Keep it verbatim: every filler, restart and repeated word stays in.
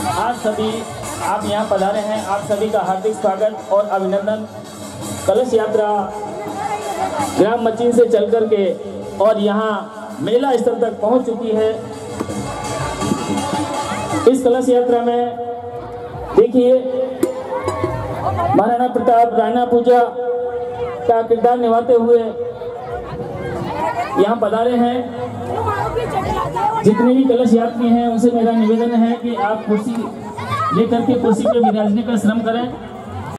आज सभी आप यहाँ पधारे हैं, आप सभी का हार्दिक स्वागत और अभिनंदन। कलश यात्रा ग्राम मचीन से चल कर के और यहाँ मेला स्थल तक पहुँच चुकी है। इस कलश यात्रा में देखिए महाराणा प्रताप राणा पूजा का किरदार निभाते हुए यहाँ पधारे हैं। जितने भी कलश यात्री हैं उनसे मेरा निवेदन है कि आप कुर्सी लेकर के कुर्सी पर विराजने का श्रम करें।